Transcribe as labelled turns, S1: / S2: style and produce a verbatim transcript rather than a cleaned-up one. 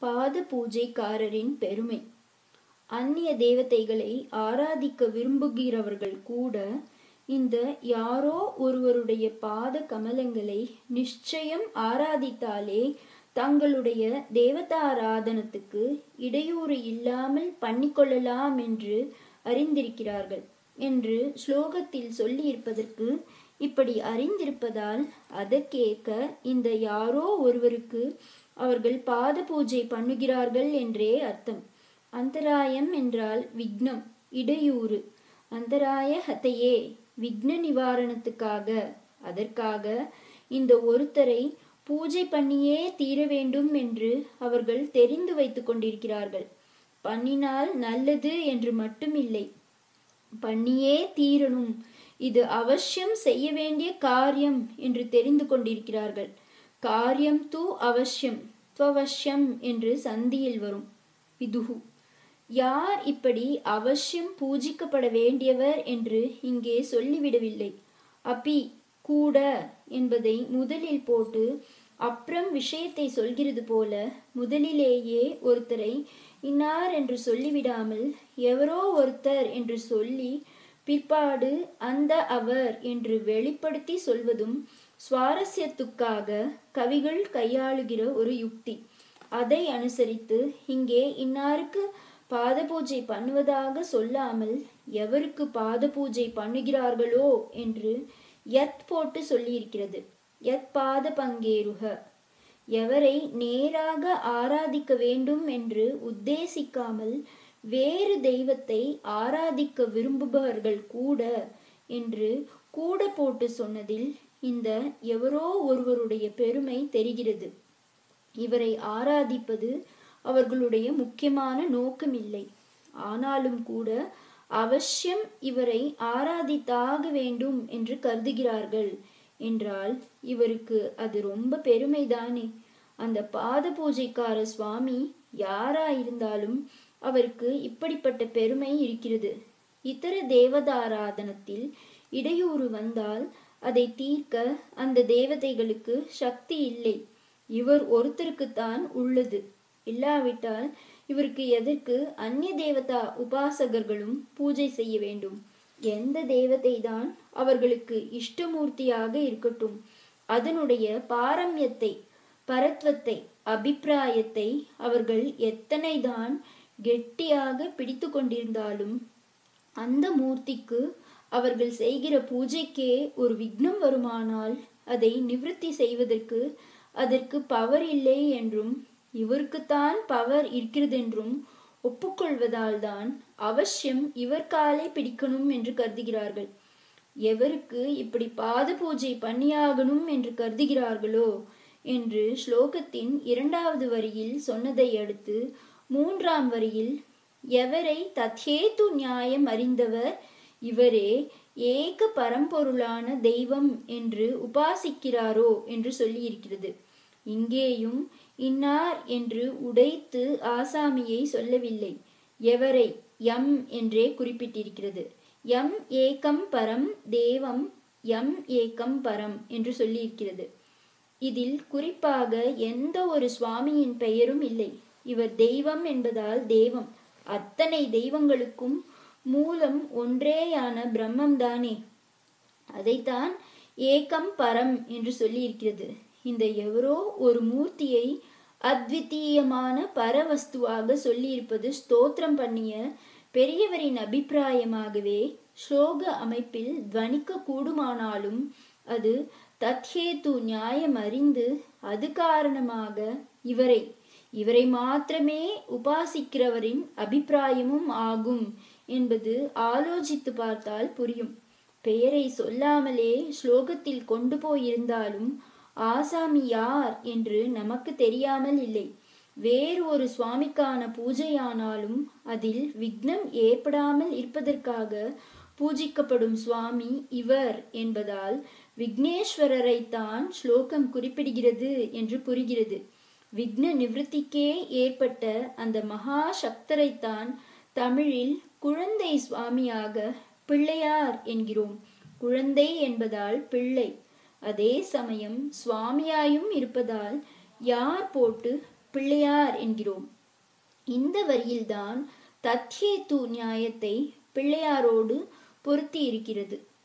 S1: பாத பூஜைக்காரரின் பெருமை. அந்நிய தேவதைகளை ஆராதிக்க விரும்புகிறவர்கள் கூட இந்த யாரோ ஒருவருடைய பாத கமலங்களை நிச்சயம் ஆராதித்தாலே தங்களுடைய தேவதாராதனத்துக்கு இடையூறு இல்லாமல் பண்ணிக்கொள்ளலாம் என்று அறிந்திருக்கிறார்கள் என்று ஸ்லோகத்தில் சொல்லியிருப்பதற்கு இப்படி அறிந்திருப்பதால் அதற்கேற்க இந்த யாரோ ஒருவருக்கு அவர்கள் பாத பூஜை பண்ணுகிறார்கள் என்றே அர்த்தம். அந்தராயம் என்றால் விக்னம், இடையூறு. அந்தராய ஹதையே, விக்ன நிவாரணத்துக்காக, அதற்காக இந்த ஒருத்தரை பூஜை பண்ணியே தீர வேண்டும் என்று அவர்கள் தெரிந்து வைத்து கொண்டிருக்கிறார்கள். பண்ணினால் நல்லது என்று மட்டுமில்லை, பண்ணியே தீரணும், இது அவசியம் செய்ய வேண்டிய காரியம் என்று தெரிந்து கொண்டிருக்கிறார்கள். காரியம் தூ அவசியம், துவவசியம் என்று சந்தியில் வரும். விதுகு. யார் இப்படி அவசியம் பூஜிக்கப்பட வேண்டியவர் என்று இங்கே சொல்லிவிடவில்லை. அபி, கூட என்பதை முதலில் போட்டு அப்புறம் விஷயத்தை சொல்கிறது போல முதலிலேயே ஒருத்தரை இன்னார் என்று சொல்லிவிடாமல் எவரோ ஒருத்தர் என்று சொல்லி பிற்பாடு அந்த அவர் என்று வெளிப்படுத்தி சொல்வதும் சுவாரஸ்யத்துக்காக கவிகள் கையாளுகிற ஒரு யுக்தி. அதை அனுசரித்து இங்கே இன்னாருக்கு பாத பூஜை பண்ணுவதாக சொல்லாமல் எவருக்கு பாத பூஜை பண்ணுகிறார்களோ என்று யத் போட்டு சொல்லியிருக்கிறது. யத் பாத பங்கேருக, எவரை நேராக ஆராதிக்க வேண்டும் என்று உத்தேசிக்காமல் வேறு தெய்வத்தை ஆராதிக்க விரும்புபவர்கள் கூட என்று கூட போட்டு சொன்னதில் இந்த எவரோ ஒருவருடைய பெருமை தெரிகிறது. இவரை ஆராதிப்பது அவர்களுடைய முக்கியமான நோக்கமில்லை. ஆனாலும் கூட அவசியம் இவரை ஆராதித்தாக வேண்டும் என்று கருதுகிறார்கள் என்றால் இவருக்கு அது ரொம்ப பெருமைதானே. அந்த பாத பூஜைக்கார சுவாமி யாராயிருந்தாலும் அவருக்கு இப்படிப்பட்ட பெருமை இருக்கிறது. இதர தேவதாராதனத்தில் இடையூறு வந்தால் அதை தீர்க்க அந்த தேவதைகளுக்கு சக்தி இல்லை. இவர் ஒருத்தருக்குத்தான் உள்ளது. இல்லாவிட்டால் இவருக்கு எதற்கு அந்நிய தேவதா உபாசகர்களும் பூஜை செய்ய வேண்டும்? எந்த தேவதை தான் அவர்களுக்கு இஷ்டமூர்த்தியாக இருக்கட்டும், அதனுடைய பாரம்யத்தை, பரத்வத்தை, அபிப்பிராயத்தை அவர்கள் எத்தனை தான் கெட்டியாக பிடித்து கொண்டிருந்தாலும் அந்த மூர்த்திக்கு அவர்கள் செய்கிற பூஜைக்கே ஒரு விக்னம் வருமானால் அதை நிவர்த்தி செய்வதற்கு அதற்கு பவர் இல்லை என்றும் இவருக்குத்தான் பவர் இருக்கிறதென்றும் ஒப்புக்கொள்வதால் தான் அவசியம் இவர் காலை பிடிக்கணும் என்று கருதுகிறார்கள். எவருக்கு இப்படி பாத பூஜை பண்ணியாகணும் என்று கருதுகிறார்களோ என்று ஸ்லோகத்தின் இரண்டாவது வரியில் சொன்னதை அடுத்து மூன்றாம் வரியில் எவரை தத்ஹேது நியாயம் அறிந்தவர் இவரே ஏக பரம்பொருளான தெய்வம் என்று உபாசிக்கிறாரோ என்று சொல்லியிருக்கிறது. இங்கேயும் இன்னார் என்று உடைத்து ஆசாமியை சொல்லவில்லை, எவரை யம் என்றே குறிப்பிட்டிருக்கிறது. யம் ஏகம் பரம் தேவம் யம் ஏகம் பரம் என்று சொல்லியிருக்கிறது. இதில் குறிப்பாக எந்த ஒரு சுவாமியின் பெயரும் இல்லை. இவர் தெய்வம் என்பதால் தெய்வம், அத்தனை தெய்வங்களுக்கும் மூலம் ஒன்றேயான பிரம்மம்தானே. அதைத்தான் ஏகம் பரம் என்று சொல்லியிருக்கிறது. இந்த எவரோ ஒரு மூர்த்தியை அத்விதீயமான பரவஸ்துவாக சொல்லியிருப்பது ஸ்தோத்திரம் பண்ணிய பெரியவரின் அபிப்பிராயமாகவே ஸ்லோக அமைப்பில் துவனிக்க கூடுமானாலும் அது தத்ஹேது நியாயம் அறிந்து அது காரணமாக இவரை இவரை மாத்திரமே உபாசிக்கிறவரின் அபிப்பிராயமும் ஆகும் என்பது ஆலோசித்து பார்த்தால் புரியும். பெயரை சொல்லாமலே ஸ்லோகத்தில் கொண்டு போயிருந்தாலும் ஆசாமி யார் என்று நமக்கு தெரியாமல் இல்லை. வேறு ஒரு சுவாமிக்கான பூஜையானாலும் அதில் விக்னம் ஏற்படாமல் இருப்பதற்காக பூஜிக்கப்படும் சுவாமி இவர் என்பதால் விக்னேஸ்வரரைத்தான் ஸ்லோகம் குறிப்பிடுகிறது என்று புரிகிறது. விக்ன நிவர்த்திக்கே ஏற்பட்ட அந்த மகா சக்தரைத்தான் தமிழில் குழந்தை சுவாமியாக பிள்ளையார் என்கிறோம். குழந்தை என்பதால் பிள்ளை, அதே சமயம் சுவாமியாயும் இருப்பதால் யார் போட்டு பிள்ளையார் என்கிறோம். இந்த வரியில்தான் தத்ஹேது நியாயத்தை பிள்ளையாரோடு பொருத்தி இருக்கிறது.